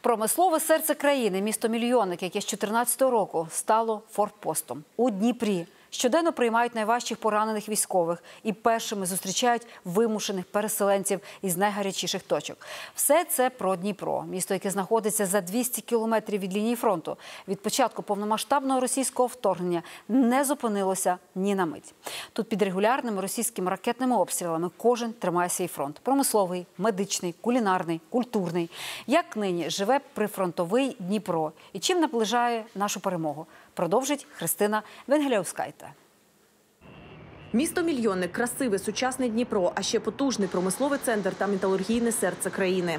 Промислове серце країни, місто-мільйонник, яке з 2014 року стало форпостом у Дніпрі. Щоденно приймають найважчих поранених військових і першими зустрічають вимушених переселенців із найгарячіших точок. Все це про Дніпро, місто, яке знаходиться за 200 кілометрів від лінії фронту. Від початку повномасштабного російського вторгнення не зупинилося ні на мить. Тут під регулярними російськими ракетними обстрілами кожен тримає свій фронт – промисловий, медичний, кулінарний, культурний. Як нині живе прифронтовий Дніпро і чим наближає нашу перемогу? Продовжить Христина Венгеляускайте. Місто-мільйонник, красиве, сучасне Дніпро, а ще потужний промисловий центр та металургійне серце країни.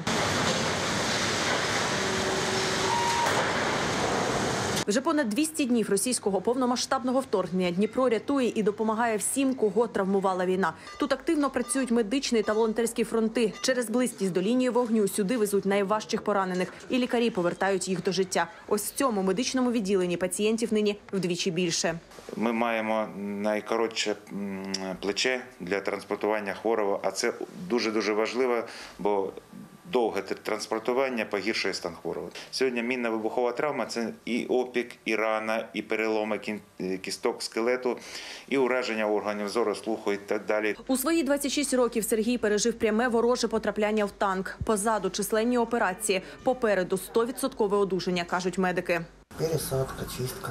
Вже понад 200 днів російського повномасштабного вторгнення Дніпро рятує і допомагає всім, кого травмувала війна. Тут активно працюють медичні та волонтерські фронти. Через близькість до лінії вогню сюди везуть найважчих поранених, і лікарі повертають їх до життя. Ось в цьому медичному відділенні пацієнтів нині вдвічі більше. Ми маємо найкоротше плече для транспортування хворого, а це дуже-дуже важливо, бо довге транспортування погіршує стан хворого. Сьогодні мінно-вибухова травма – це і опік, і рана, і переломи кісток, скелету, і ураження органів зору, слуху і так далі. У свої 26 років Сергій пережив пряме вороже потрапляння в танк. Позаду численні операції, попереду 100% одужання, кажуть медики. Пересадка, чистка.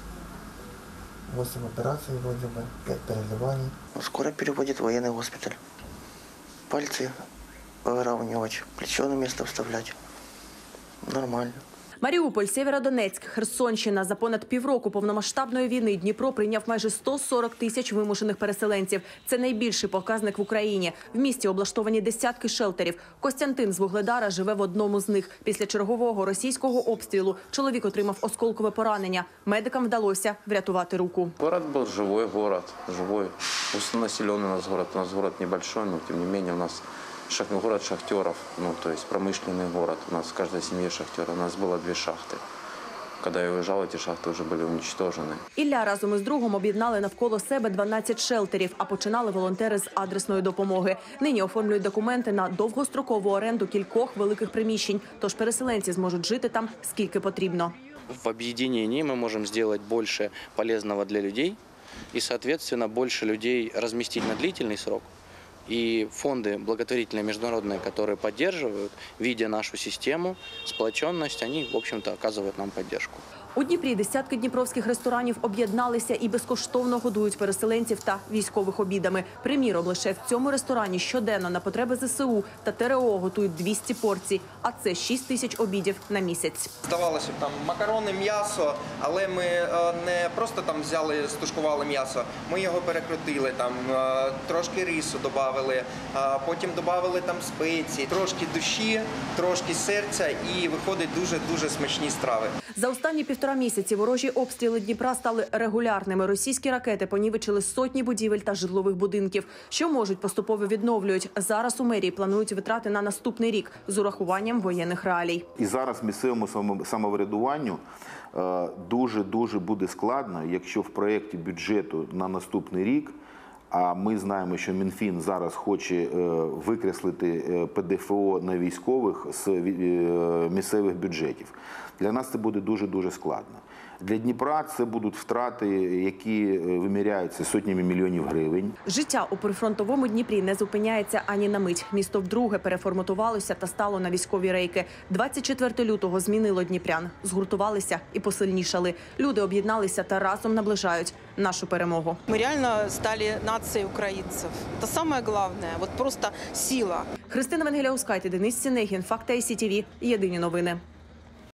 8 операций вроде бы, 5 переливаний. Скоро переводит в военный госпиталь. Пальцы выравнивать, плечо на место вставлять. Нормально. Маріуполь, Сєвєродонецьк, Херсонщина. За понад півроку повномасштабної війни Дніпро прийняв майже 140 тисяч вимушених переселенців. Це найбільший показник в Україні. В місті облаштовані десятки шелтерів. Костянтин з Вугледара живе в одному з них. Після чергового російського обстрілу чоловік отримав осколкове поранення. Медикам вдалося врятувати руку. Город був живий город, живий. Густонаселений у нас город. У нас город небольшой, но тем не менее у нас город шахтеров, то есть промышленный город. У нас в каждой семье шахтера. У нас было 2 шахты. Когда я уезжал, эти шахты уже были уничтожены. Ілля разом із другом об'єднали навколо себе 12 шелтерів, а починали волонтери з адресної допомоги. Нині оформлюють документи на довгострокову оренду кількох великих приміщень, тож переселенці зможуть жити там скільки потрібно. В об'єднанні ми можемо зробити більше полезного для людей і, відповідно, більше людей розмістити на длительний срок. И фонды благотворительные международные, которые поддерживают, видя нашу систему, сплоченность, они, в общем-то, оказывают нам поддержку. У Дніпрі десятки дніпровських ресторанів об'єдналися і безкоштовно годують переселенців та військових обідами. Приміром, лише в цьому ресторані щоденно на потреби ЗСУ та ТРО готують 200 порцій, а це 6 тисяч обідів на місяць. Здавалося б, там макарони, м'ясо, але ми не просто там взяли, стушкували м'ясо, ми його перекрутили, там трошки рису додали, потім додали там спеції, трошки душі, трошки серця і виходить дуже смачні страви. За останні 1,5 місяці ворожі обстріли Дніпра стали регулярними. Російські ракети понівечили сотні будівель та житлових будинків, що можуть поступово відновлюють. Зараз у мерії планують витрати на наступний рік з урахуванням воєнних реалій. І зараз місцевому самоврядуванню дуже буде складно, якщо в проєкті бюджету на наступний рік, а ми знаємо, що Мінфін зараз хоче викреслити ПДФО на військових з місцевих бюджетів. Для нас це буде дуже складно. Для Дніпра це будуть втрати, які виміряються сотнями мільйонів гривень. Життя у прифронтовому Дніпрі не зупиняється ані на мить. Місто вдруге переформатувалося та стало на військові рейки. 24 лютого змінило дніпрян. Згуртувалися і посильнішали. Люди об'єдналися та разом наближають нашу перемогу. Ми реально стали нацією українців. Це саме головне, просто сила. Христина Венгеляускайте, Денис Сінегін, Факти ICTV. Єдині новини.